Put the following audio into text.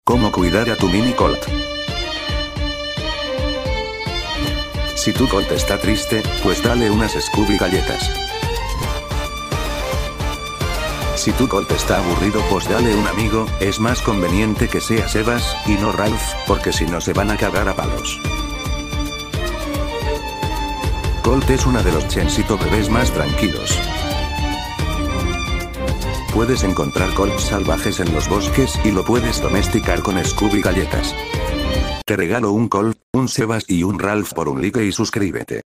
¿Cómo cuidar a tu mini Colt? Si tu Colt está triste, pues dale unas Scooby galletas. Si tu Colt está aburrido, pues dale un amigo. Es más conveniente que sea Sebas, y no Ralph, porque si no se van a cagar a palos. Colt es una de los Chensito bebés más tranquilos. Puedes encontrar Colts salvajes en los bosques y lo puedes domesticar con Scooby galletas. Te regalo un Colt, un Sebas y un Ralph por un like y suscríbete.